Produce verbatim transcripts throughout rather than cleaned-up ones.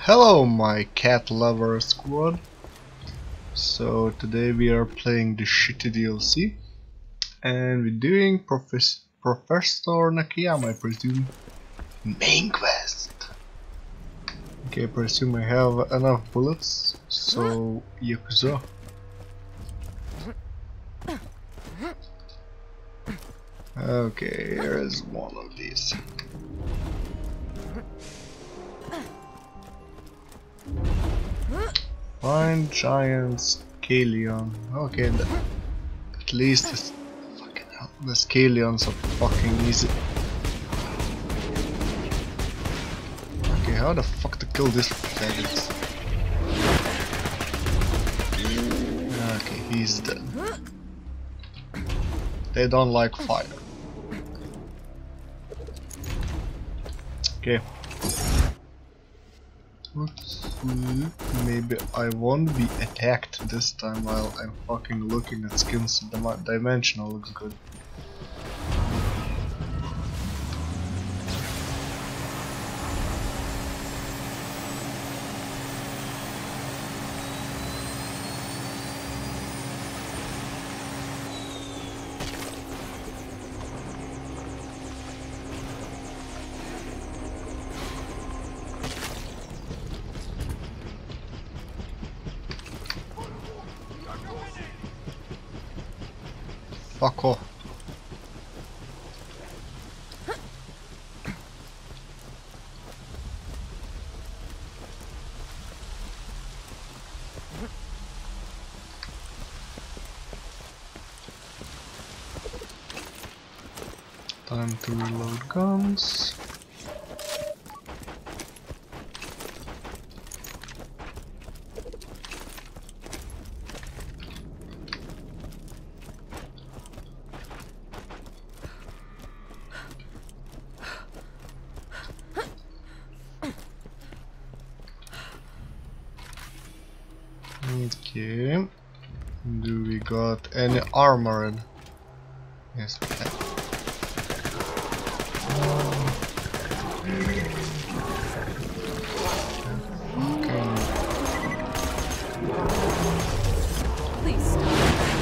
Hello my cat lover squad. So today we are playing the shitty D L C and we're doing Profes Professor Nakayama, I presume, main quest. Okay, I presume I have enough bullets, so Yakuza. Okay, here is one of these. Find giant scallion. Okay, th at least this fucking hell, the scallions are fucking easy. Okay, how the fuck to kill this faggot? Okay, he's dead. They don't like fire. Okay. Let's see. Maybe I won't be attacked this time while I'm fucking looking at skins. The dimensional looks good. Fuck off. Time to reload guns. Okay, do we got any armor? Yes, we have. Please stop.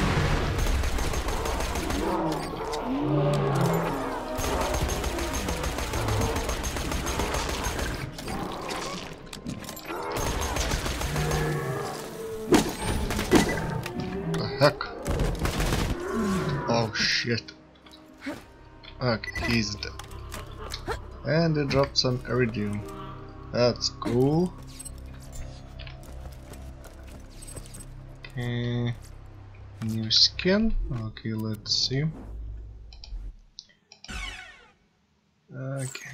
Heck. Oh shit. Okay, he's dead. And they dropped some iridium. That's cool. Okay. New skin. Okay, let's see. Okay.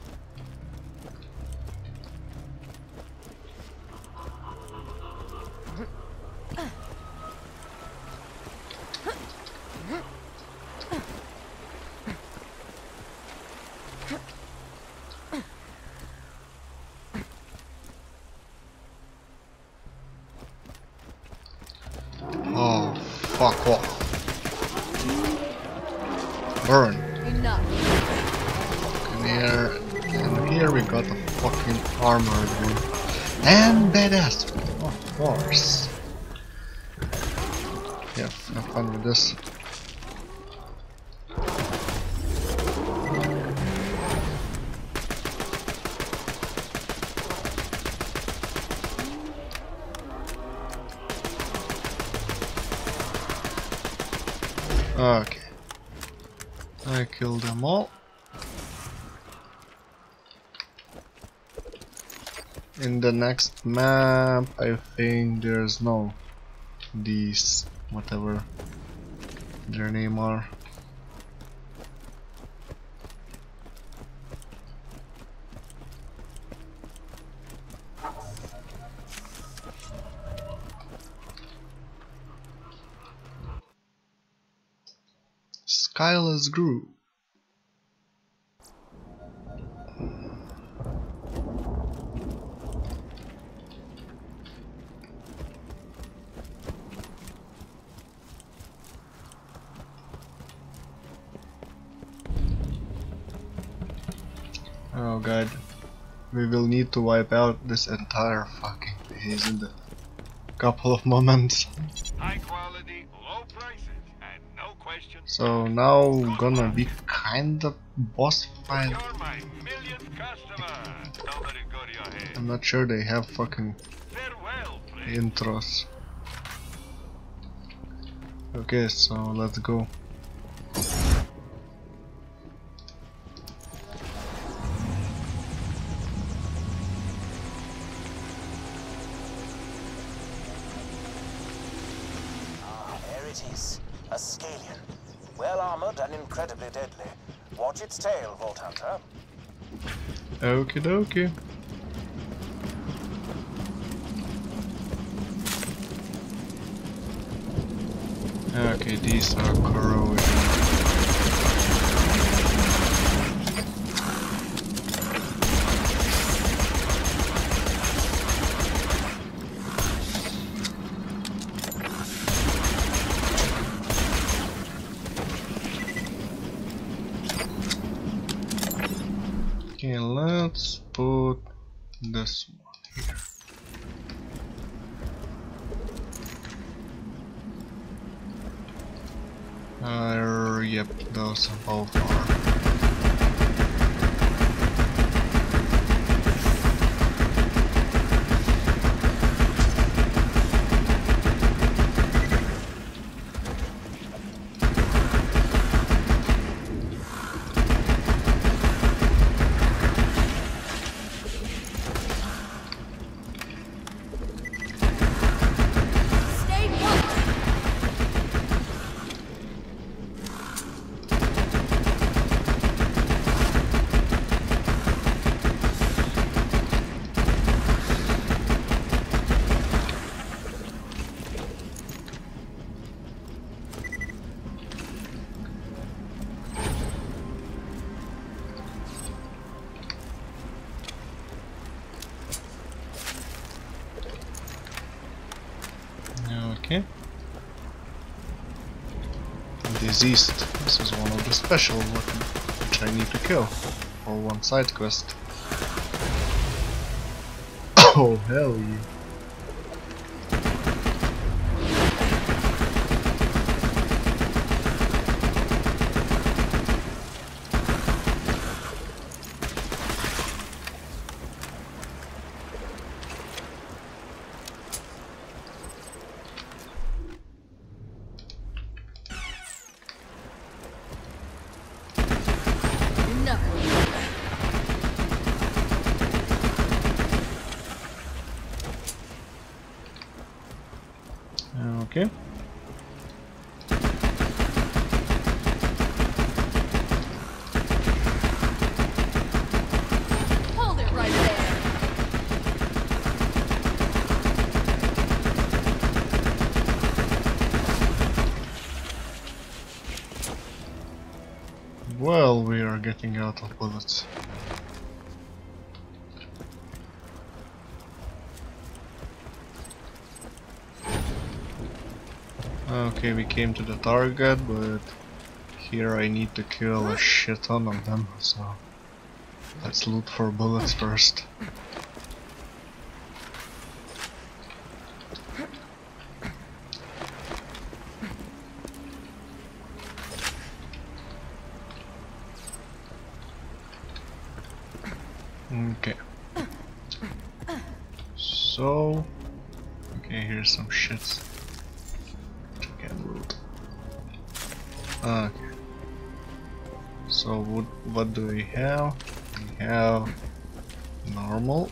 Oh, fuck off. Burn. Enough. And here, and here we got a fucking armored one. And badass one, of course. Yeah, have fun with this. Okay. I killed them all. In the next map, I think there's no these, whatever their name are. Skyless Groove. Oh god. we will need to wipe out this entire fucking base in a couple of moments. High quality, low prices, and no questions. So now gonna be kinda boss fight. You're my millionth customer. Don't let it go to your head. I'm not sure they have fucking Farewell, friend. intros. Okay, so let's go. Ah, there it is. A Scalian. Well armored and incredibly deadly. Watch its tail, Vault Hunter. Okie dokie. Okay, these are corroding. Okay, let's put this one here. Uh, yep, those are both are. Okay. Diseased. This is one of the special weapons which I need to kill for one side quest. Oh hell yeah. Okay. Hold it right there. Well, we are getting out of bullets. Okay, we came to the target, but here I need to kill a shit ton of them, so let's loot for bullets first. Okay. So, okay, here's some shit. Okay. So what what do we have? We have normal.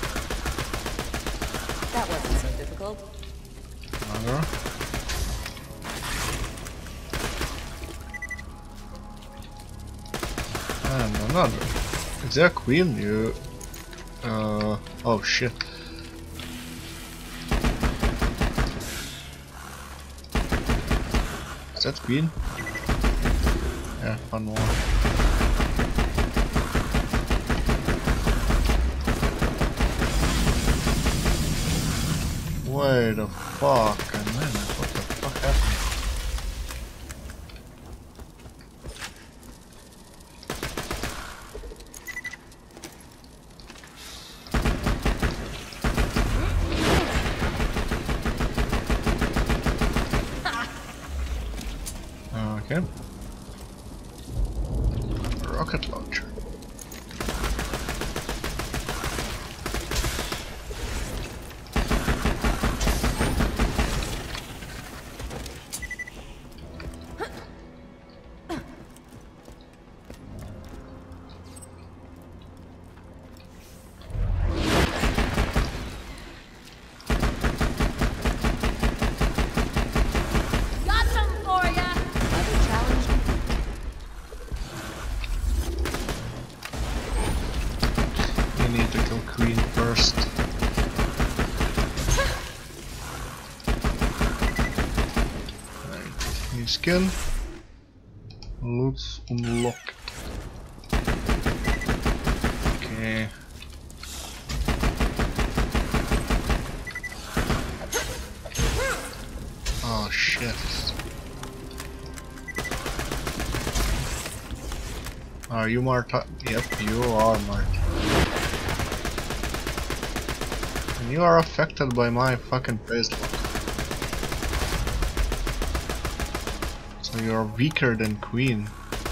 That wasn't so difficult. Another. And another. Is there a queen? You uh oh shit. Is that queen? Yeah, one more. Wait a fucking minute, what the fuck happened? skin. Let's unlock it. Okay. Oh shit. Are you Marta? Yep, you are Marta. And you are affected by my fucking face lock. So you're weaker than Queen.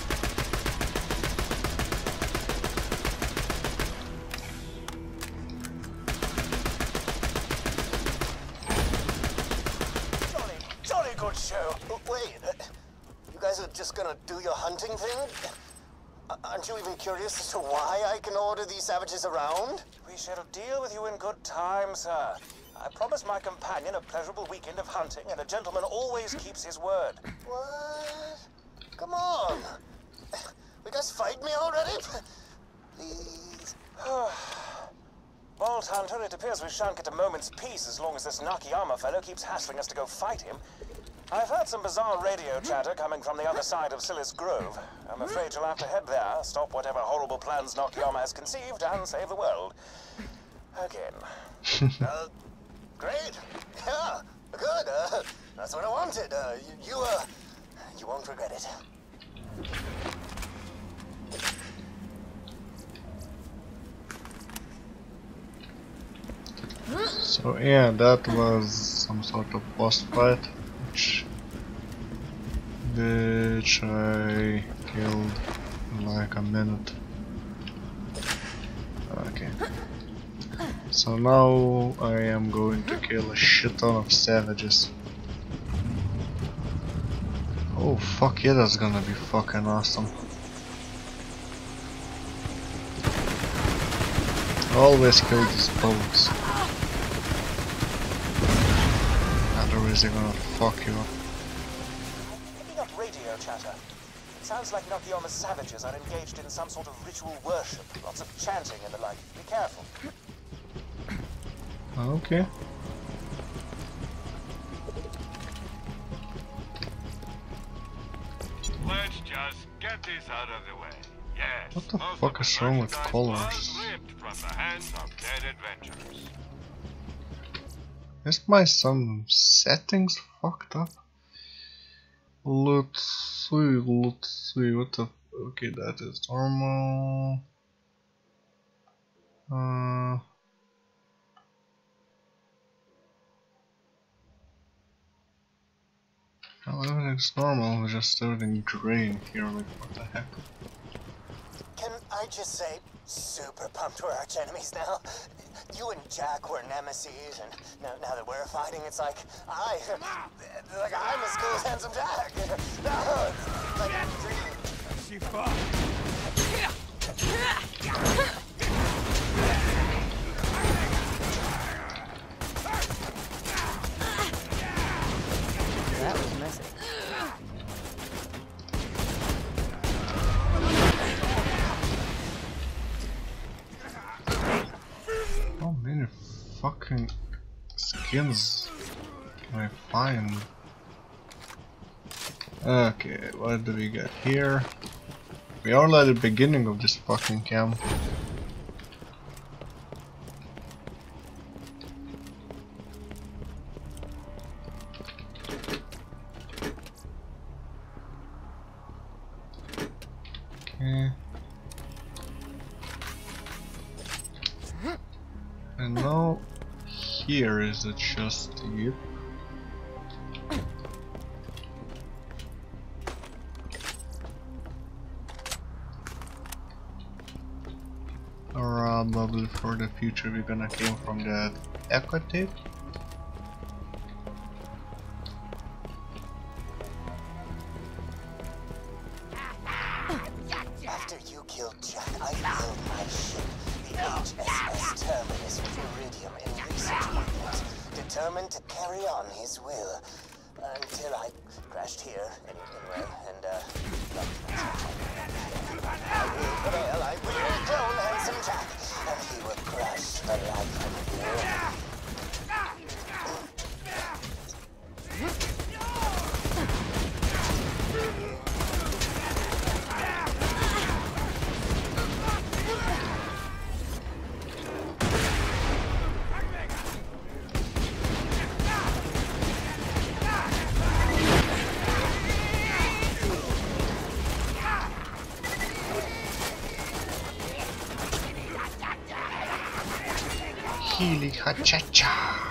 Jolly, jolly good show. Oh, wait, uh, you guys are just gonna do your hunting thing? Uh, aren't you even curious as to why I can order these savages around? We shall deal with you in good time, sir. I promised my companion a pleasurable weekend of hunting, and a gentleman always keeps his word. What? Come on. You guys fight me already? Please. Bolt Hunter, it appears we shan't get a moment's peace as long as this Nakayama fellow keeps hassling us to go fight him. I've heard some bizarre radio chatter coming from the other side of Silas Grove. I'm afraid you'll have to head there, stop whatever horrible plans Nakayama has conceived, and save the world. Again. uh, great. Yeah, good. Uh, that's what I wanted. Uh, you, you, uh, you won't regret it. So yeah, that was some sort of boss fight, which, which I killed in like a minute. Okay. So now I am going to kill a shit ton of savages. Oh fuck yeah, that's gonna be fucking awesome. Always kill these bullets. Otherwise they're gonna fuck you up. Picking up radio chatter. It sounds like Nakayama's savages are engaged in some sort of ritual worship. Lots of chanting and the like. Be careful. Okay. Let's just get this out of the way. Yes. What the most fuck of is wrong with merchandise colors? was ripped from the hands of dead adventurers. Is my some settings fucked up? Let's see, let's see, what the... Okay, that is normal. Uh... Well, everything's normal, just everything gray in here, like what the heck? Can I just say, super pumped we're arch enemies now? You and Jack were nemesis, and now, now that we're fighting, it's like I, like I'm as cool as Handsome Jack. No, it's like a dream. That was messy. How many fucking skins can I find? Okay, what do we got here? We are at the beginning of this fucking camp. Okay. And now here is it just yep. Probably for the future we're gonna came from that echo tape. After you killed Jack, I built my ship, the H S S Terminus with Iridium in research equipment, determined to carry on his will. Until I crashed here, anyway, and, uh... I will prevail, I will clone Handsome Jack, and he will crush the life from you. Healy ha-cha-cha.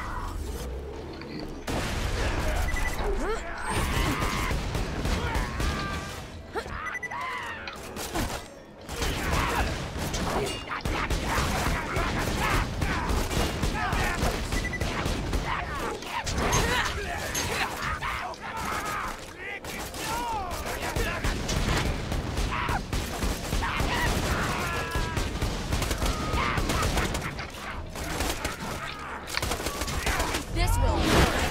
This will.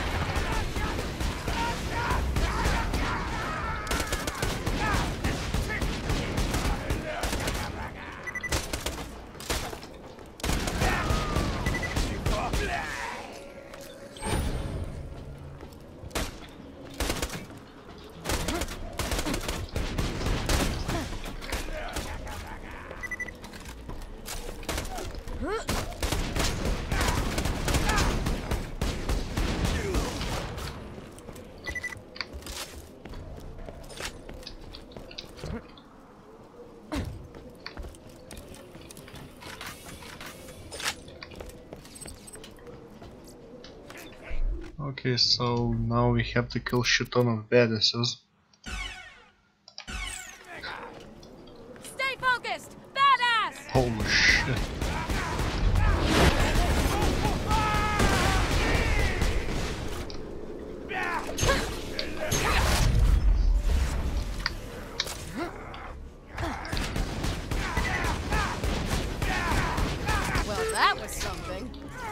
Okay, so now we have to kill shit ton of badasses. Stay focused! Badass! Holy shit. Well, that was something.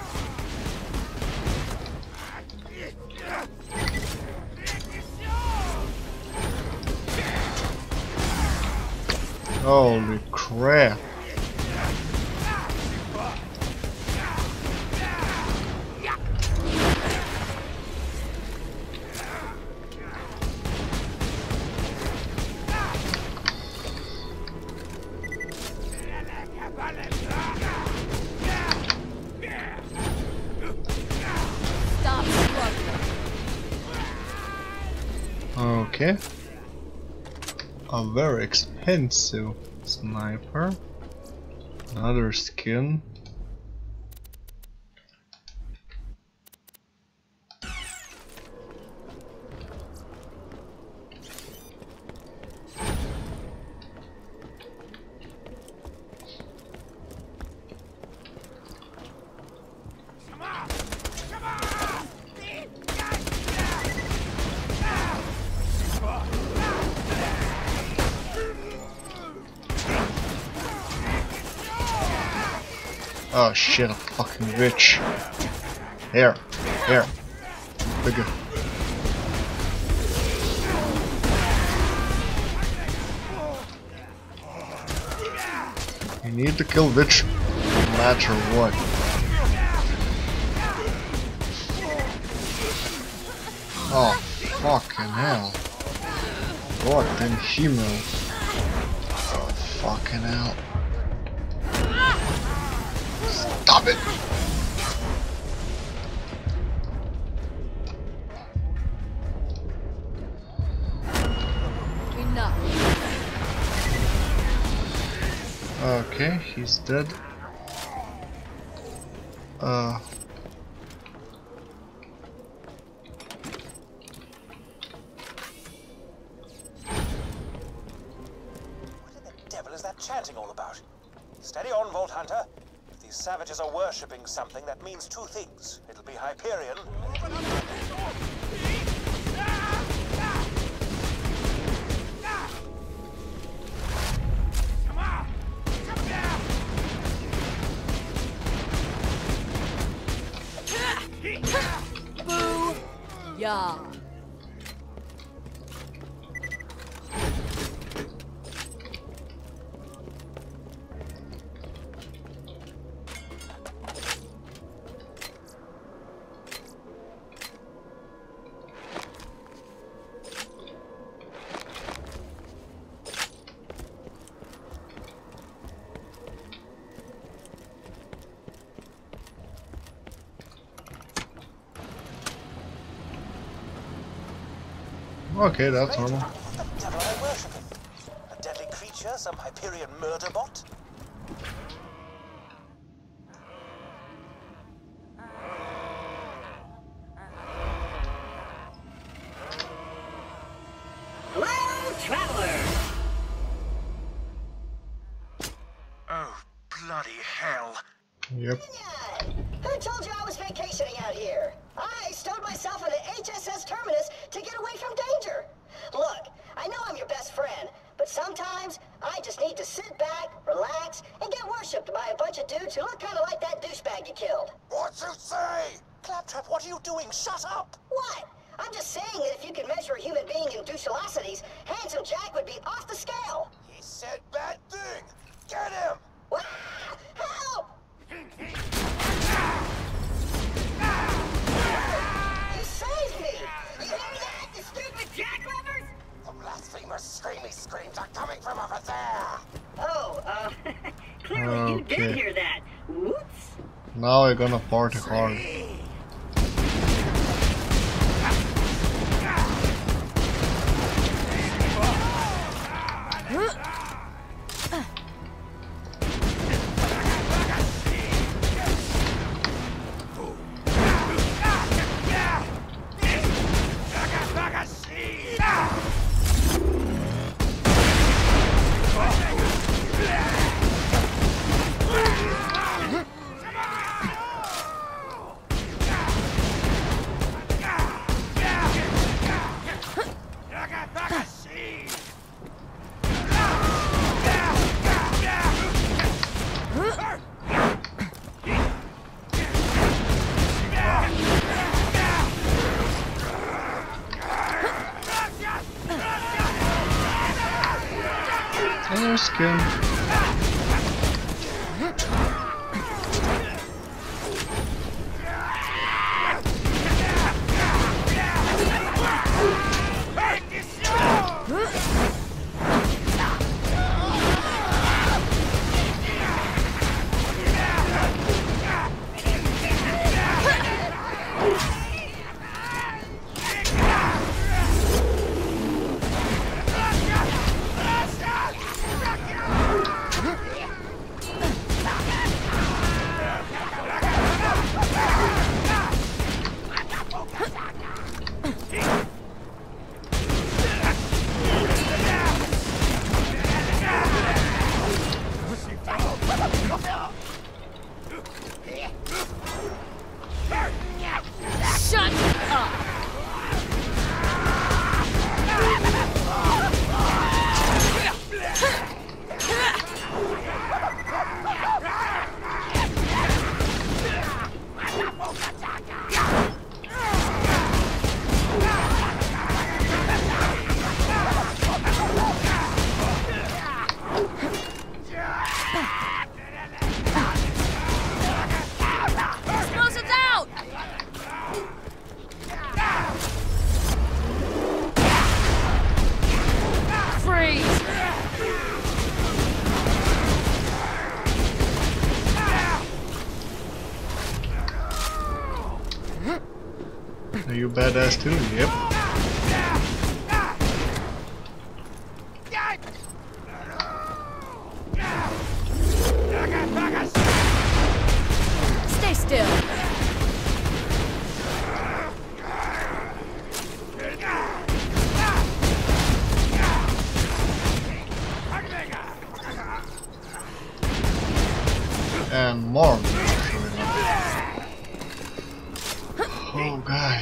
Holy crap. Stop struggling. Okay. A very expensive sniper. Another skin. Oh shit, a fucking witch. Here, here. Bigger. You need to kill witch no matter what. Oh, fucking hell. What in Himmel? Oh, fucking hell. Stop it! Enough. Okay, he's dead. Uh. What in the devil is that chanting all about? Steady on, Vault Hunter. If these savages are worshipping something, that means two things. It'll be Hyperion. Boo! Yeah. Okay, that's normal. What the devil are they worshipping? A deadly creature? Some Hyperion murder bot? Yep. Who told you I was vacationing out here? I stowed myself in an H S S Terminus to get away from danger. Look, I know I'm your best friend, but sometimes I just need to sit back, relax, and get worshipped by a bunch of dudes who look kind of like that douchebag you killed. What'd you say? Claptrap, what are you doing? Shut up! What? I'm just saying that if you could measure a human being in douchelosities, Handsome Jack would be off the scale. He said bad thing! Get him! What? Help! You saved me! You hear that, you stupid jack lovers? The blasphemer's screamy screams are coming from over there! Oh, uh, clearly you Okay. did hear that. Whoops. Now we're gonna party hard. Hello, skin. Shut up! Explosives out! Freeze! Are you badass too? Yep. Stay still. And more. Oh god.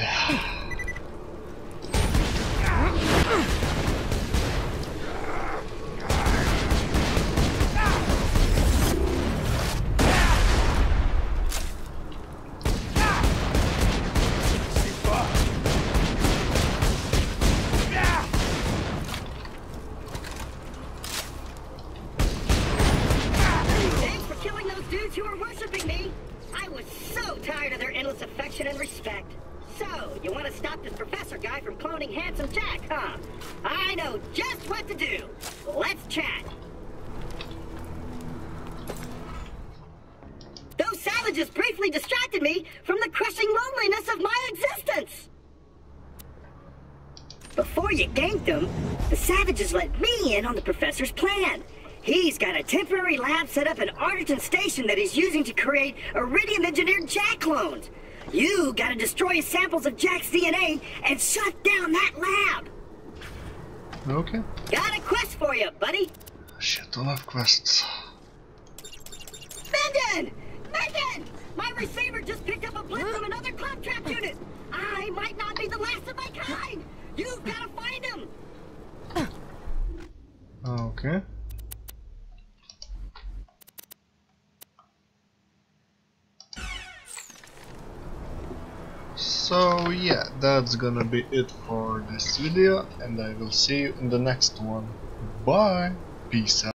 Thanks for killing those dudes who were worshipping me. I was so tired of their endless affection and respect. So, you want to stop this professor guy from cloning Handsome Jack, huh? I know just what to do. Let's chat. Those savages briefly distracted me from the crushing loneliness of my existence. Before you ganked them, the savages let me in on the professor's plan. He's got a temporary lab set up at Arterton Station that he's using to create Iridium-engineered Jack clones. You gotta destroy his samples of Jack's D N A and shut down that lab. Okay. Got a quest for you, buddy. Shit, don't have quests. Mendon! Mendon! You've got to find him. Okay. So yeah, that's gonna be it for this video, and I will see you in the next one. Bye. Peace out.